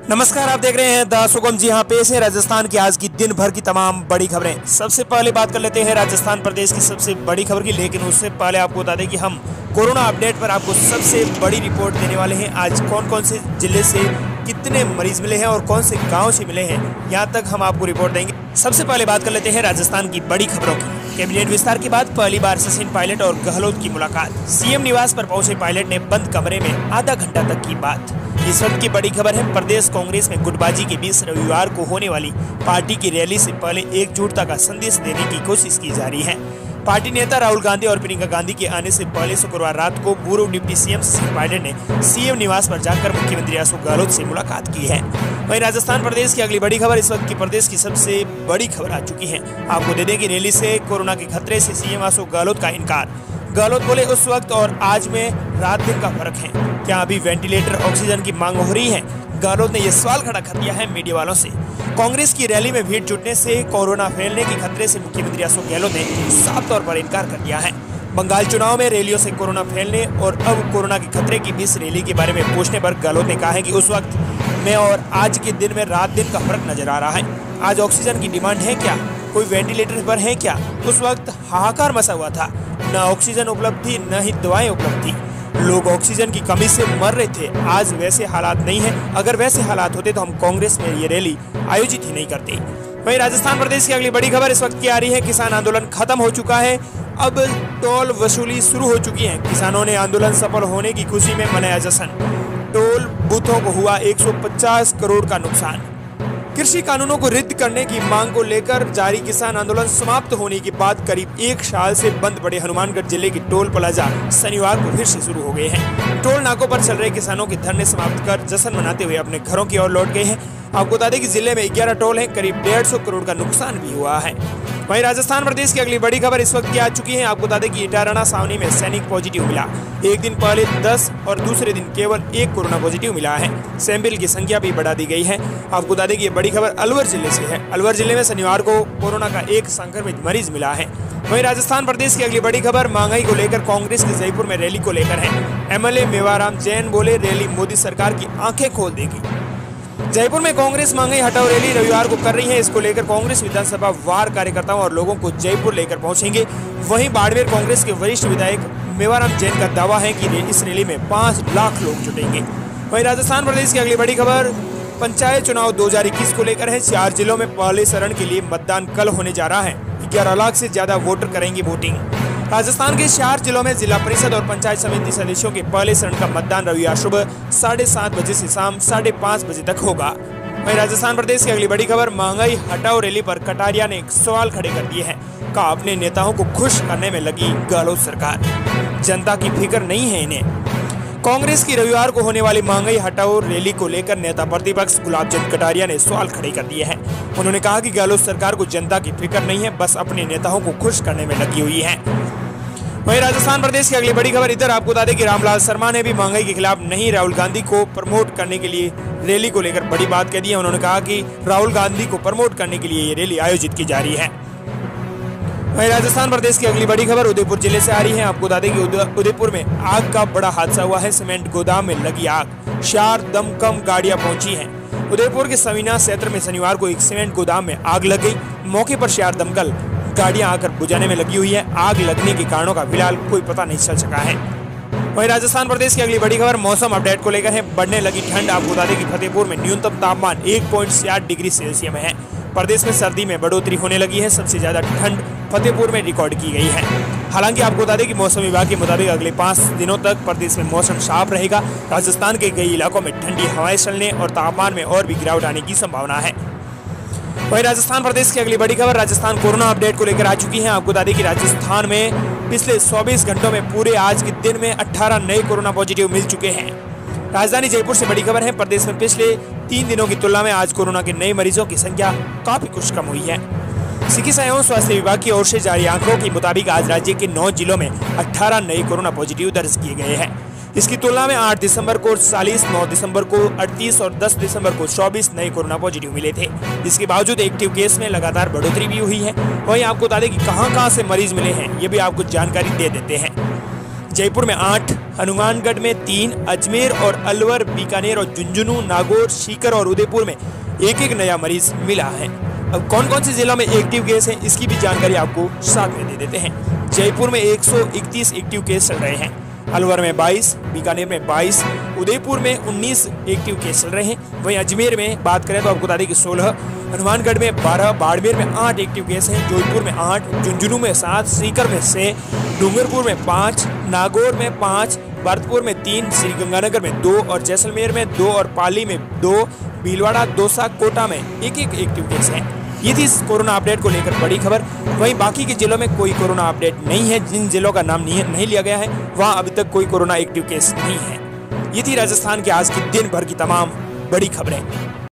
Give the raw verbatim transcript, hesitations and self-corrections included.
नमस्कार, आप देख रहे हैं द सुगम। जी हाँ, पेश है राजस्थान की आज की दिन भर की तमाम बड़ी खबरें। सबसे पहले बात कर लेते हैं राजस्थान प्रदेश की सबसे बड़ी खबर की, लेकिन उससे पहले आपको बता दें कि हम कोरोना अपडेट पर आपको सबसे बड़ी रिपोर्ट देने वाले हैं। आज कौन कौन से जिले से कितने मरीज मिले हैं और कौन से गाँव से मिले हैं, यहाँ तक हम आपको रिपोर्ट देंगे। सबसे पहले बात कर लेते हैं राजस्थान की बड़ी खबरों की। कैबिनेट विस्तार के बाद पहली बार सचिन पायलट और गहलोत की मुलाकात। सीएम निवास पर पहुंचे पायलट ने बंद कमरे में आधा घंटा तक की बात। इस वक्त की बड़ी खबर है, प्रदेश कांग्रेस में गुटबाजी के बीच रविवार को होने वाली पार्टी की रैली से पहले एकजुटता का संदेश देने की कोशिश की जा रही है। पार्टी नेता राहुल गांधी और प्रियंका गांधी के आने से पहले शुक्रवार रात को पूर्व डिप्टी सीएम सचिन पायलट ने सीएम निवास पर जाकर मुख्यमंत्री अशोक गहलोत से मुलाकात की है। वहीं राजस्थान प्रदेश की अगली बड़ी खबर, इस वक्त की प्रदेश की सबसे बड़ी खबर आ चुकी है। आपको दे दें कि रैली से कोरोना के खतरे से सीएम अशोक गहलोत का इनकार। गहलोत बोले, उस वक्त और आज में रात दिन का फर्क है, क्या अभी वेंटिलेटर ऑक्सीजन की मांग हो रही है? गहलोत ने यह सवाल खड़ा कर दिया है मीडिया वालों से। कांग्रेस की रैली में भीड़ जुटने से कोरोना फैलने के खतरे से मुख्यमंत्री अशोक गहलोत ने साफ तौर पर इनकार कर दिया है। बंगाल चुनाव में रैलियों से कोरोना फैलने और अब कोरोना के खतरे की बीच रैली के बारे में पूछने पर गहलोत ने कहा है कि उस वक्त में और आज के दिन में रात दिन का फर्क नजर आ रहा है। आज ऑक्सीजन की डिमांड है क्या? कोई वेंटिलेटर पर है क्या? उस वक्त हाहाकार मचा हुआ था, न ऑक्सीजन उपलब्ध थी, न ही दवाएं उपलब्ध थी। लोग ऑक्सीजन की कमी से मर रहे थे। आज वैसे हालात नहीं है। अगर वैसे हालात होते तो हम कांग्रेस में ये रैली आयोजित ही नहीं करते। वहीं राजस्थान प्रदेश की अगली बड़ी खबर इस वक्त की आ रही है। किसान आंदोलन खत्म हो चुका है, अब टोल वसूली शुरू हो चुकी है। किसानों ने आंदोलन सफल होने की खुशी में मनाया जश्न। टोल बूथों को हुआ एक सौ पचास करोड़ का नुकसान। कृषि कानूनों को रद्द करने की मांग को लेकर जारी किसान आंदोलन समाप्त होने के बाद करीब एक साल से बंद पड़े हनुमानगढ़ जिले के टोल प्लाजा शनिवार को फिर से शुरू हो गए हैं। टोल नाकों पर चल रहे किसानों के धरने समाप्त कर जश्न मनाते हुए अपने घरों की ओर लौट गए हैं। आपको बता दें कि जिले में ग्यारह टोल हैं, करीब डेढ़ सौ करोड़ का नुकसान भी हुआ है। वहीं राजस्थान प्रदेश की अगली बड़ी खबर इस वक्त की आ चुकी है। आपको बता दें कि इटारना सावनी में सैनिक पॉजिटिव मिला। एक दिन पहले दस और दूसरे दिन केवल एक कोरोना पॉजिटिव मिला है। सैंपल की संख्या भी बढ़ा दी गई है। आपको बता दें कि ये बड़ी खबर अलवर जिले से है। अलवर जिले में शनिवार को कोरोना का एक संक्रमित मरीज मिला है। वहीं राजस्थान प्रदेश की अगली बड़ी खबर महंगाई को लेकर कांग्रेस की जयपुर में रैली को लेकर है। एमएलए मेवाराम जैन बोले, रैली मोदी सरकार की आंखें खोल देगी। जयपुर में कांग्रेस महंगाई हटाओ रैली रविवार को कर रही है। इसको लेकर कांग्रेस विधानसभा वार कार्यकर्ताओं और लोगों को जयपुर लेकर पहुंचेंगे। वहीं बाड़मेर कांग्रेस के वरिष्ठ विधायक मेवाराम जैन का दावा है कि इस रैली में पाँच लाख लोग जुटेंगे। वहीं राजस्थान प्रदेश की अगली बड़ी खबर पंचायत चुनाव दो हजार इक्कीस को लेकर है। चार जिलों में पहले चरण के लिए मतदान कल होने जा रहा है। ग्यारह लाख से ज्यादा वोटर करेंगे वोटिंग। राजस्थान के चार जिलों में जिला परिषद और पंचायत समिति सदस्यों के पहले चरण का मतदान रविवार सुबह साढ़े सात बजे से शाम साढ़े पाँच बजे तक होगा। वहीं राजस्थान प्रदेश की अगली बड़ी खबर महंगाई हटाओ रैली पर कटारिया ने एक सवाल खड़े कर दिए हैं। कहा, अपने नेताओं को खुश करने में लगी गहलोत सरकार, जनता की फिक्र नहीं है इन्हें। कांग्रेस की रविवार को होने वाली महंगाई हटाओ रैली को लेकर नेता प्रतिपक्ष गुलाब चंद कटारिया ने सवाल खड़े कर दिए हैं। उन्होंने कहा कि गहलोत सरकार को जनता की फिक्र नहीं है, बस अपने नेताओं को खुश करने में लगी हुई है। वहीं राजस्थान प्रदेश की अगली बड़ी खबर इधर आपको बता दें कि रामलाल शर्मा ने भी महंगाई के खिलाफ नहीं राहुल गांधी को प्रमोट करने के लिए रैली को लेकर बड़ी बात कह दी है। उन्होंने कहा कि राहुल गांधी को प्रमोट करने के लिए ये रैली आयोजित की जा रही है। वहीं राजस्थान प्रदेश की अगली बड़ी खबर उदयपुर जिले से आ रही है। आपको बता दें कि उदयपुर में आग का बड़ा हादसा हुआ है। सीमेंट गोदाम में लगी आग, चार दमकम गाड़ियां पहुंची हैं। उदयपुर के सवीना क्षेत्र में शनिवार को एक सीमेंट गोदाम में आग लग गई। मौके पर चार दमकल गाड़ियां आकर बुझाने में लगी हुई है। आग लगने के कारणों का फिलहाल कोई पता नहीं चल सका है। वहीं राजस्थान प्रदेश की अगली बड़ी खबर मौसम अपडेट को लेकर है। बढ़ने लगी ठंड। आपको बता दें कि फतेहपुर में न्यूनतम तापमान एक पॉइंट आठ डिग्री सेल्सियस में है। प्रदेश में सर्दी में बढ़ोतरी होने लगी है। सबसे ज्यादा ठंड फतेहपुर में रिकॉर्ड की गई है। हालांकि आपको बता दें कि मौसम विभाग के मुताबिक अगले पाँच दिनों तक प्रदेश में मौसम साफ रहेगा। राजस्थान के कई इलाकों में ठंडी हवाएं चलने और तापमान में और भी गिरावट आने की संभावना है। वहीं राजस्थान प्रदेश की अगली बड़ी खबर राजस्थान कोरोना अपडेट को लेकर आ चुकी है। आपको बता दें कि राजस्थान में पिछले चौबीस घंटों में पूरे आज के दिन में अठारह नए कोरोना पॉजिटिव मिल चुके हैं। राजधानी जयपुर से बड़ी खबर है। प्रदेश में पिछले तीन दिनों की तुलना में आज कोरोना के नए मरीजों की संख्या काफी कुछ कम हुई है। चिकित्सा एवं स्वास्थ्य विभाग की ओर से जारी आंकड़ों के मुताबिक आज राज्य के नौ जिलों में अठारह नए कोरोना पॉजिटिव दर्ज किए गए हैं। इसकी तुलना में आठ दिसंबर को चालीस, नौ दिसंबर को अड़तीस और दस दिसंबर को चौबीस नए कोरोना पॉजिटिव मिले थे। इसके बावजूद एक्टिव केस में लगातार बढ़ोतरी भी हुई है। वहीं आपको बता दें कि कहां-कहां से मरीज मिले हैं, ये भी आपको जानकारी दे देते हैं। जयपुर में आठ, हनुमानगढ़ में तीन, अजमेर और अलवर, बीकानेर और झुंझुनू, नागौर, सीकर और उदयपुर में एक एक नया मरीज मिला है। अब कौन कौन से जिलों में एक्टिव केस है इसकी भी जानकारी आपको साथ में दे देते हैं। जयपुर में एक सौ इकतीस एक्टिव केस चल रहे हैं, अलवर में बाईस, बीकानेर में बाईस, उदयपुर में उन्नीस एक्टिव केस चल रहे हैं। वहीं अजमेर में बात करें तो आपको बता दें कि सोलह, हनुमानगढ़ में बारह, बाड़मेर में आठ एक्टिव केस हैं, जोधपुर में आठ, झुंझुनू में सात, सीकर में छह, डूंगरपुर में पाँच, नागौर में पाँच, भरतपुर में तीन, श्रीगंगानगर में दो और जैसलमेर में दो और पाली में दो, भीलवाड़ा, दौसा, कोटा में एक एक एक्टिव केस हैं। ये थी इस कोरोना अपडेट को लेकर बड़ी खबर। वहीं बाकी के जिलों में कोई कोरोना अपडेट नहीं है, जिन जिलों का नाम नहीं, नहीं लिया गया है वहां अभी तक कोई कोरोना एक्टिव केस नहीं है। ये थी राजस्थान के आज की दिन भर की तमाम बड़ी खबरें।